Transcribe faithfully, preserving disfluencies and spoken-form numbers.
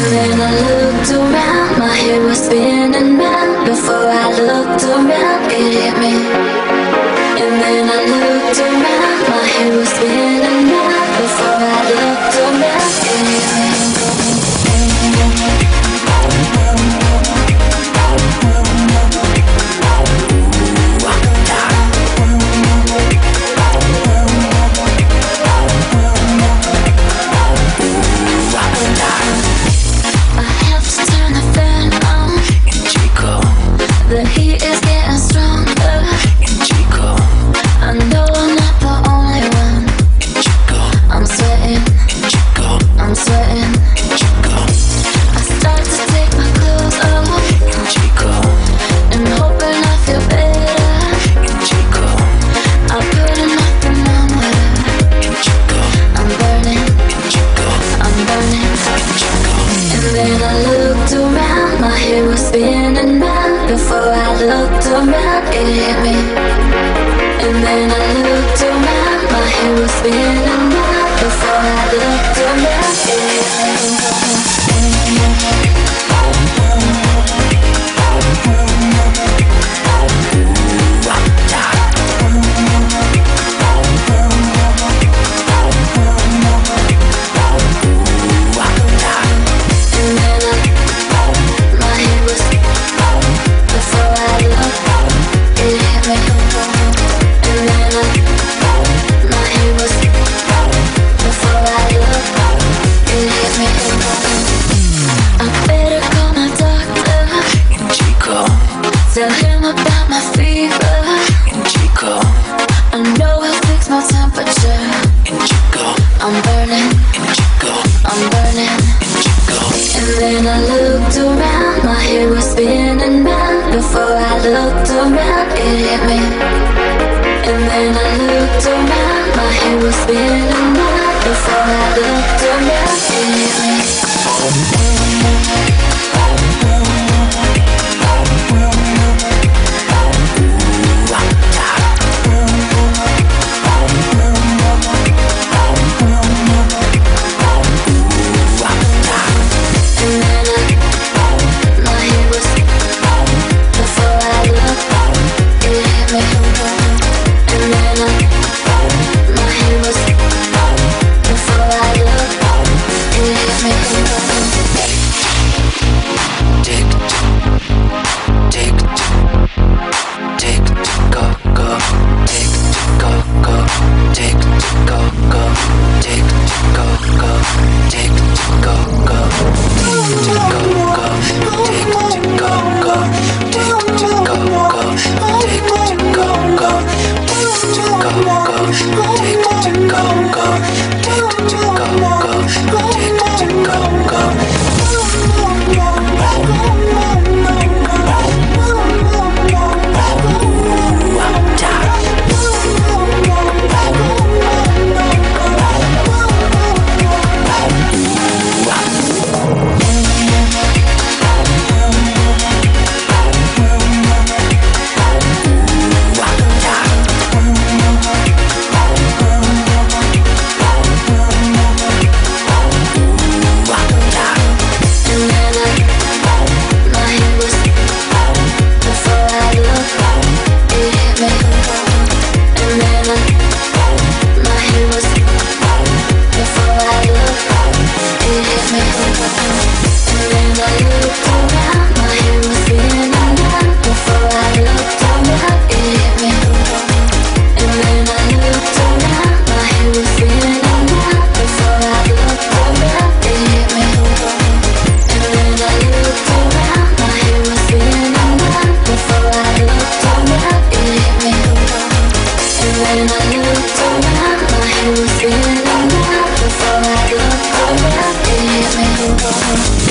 then I looked around, my head was spinning round. Before I looked around, it hit me. And then I looked around, my head was spinning round. Before I looked around, it hit me. The heat is getting stronger in Chico. I know I'm not the only one in Chico. I'm sweating in Chico. I'm sweating in Chico. I start to take my clothes off in Chico, and hoping I feel better in Chico. I put enough thermometer in Chico. I'm burning in Chico. I'm burning in Chico. And then I looked around, my head was spinning round. Before I looked around, it hit me. And then I looked around, my head was spinning round. Before I looked around, it hit tell him about my fever in Chico. I know he'll fix my temperature in Chico. I'm burning in Chico. I'm burning in Chico. And then I looked around, my head was spinning round. Before I looked around, it hit me. And then I looked around, my head was spinning round. Before I looked around, it hit me. When I looked around, my head was spinning round. Before I looked around, it hit me.